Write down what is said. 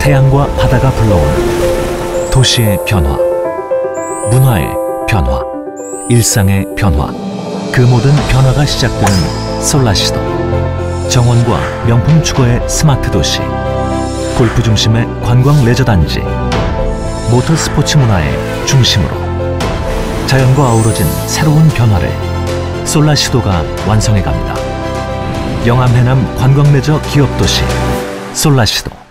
태양과 바다가 불러오는 도시의 변화, 문화의 변화, 일상의 변화. 그 모든 변화가 시작되는 솔라시도. 정원과 명품 주거의 스마트 도시, 골프 중심의 관광 레저 단지, 모터 스포츠 문화의 중심으로 자연과 어우러진 새로운 변화를 솔라시도가 완성해 갑니다. 영암 해남 관광 레저 기업 도시 솔라시도.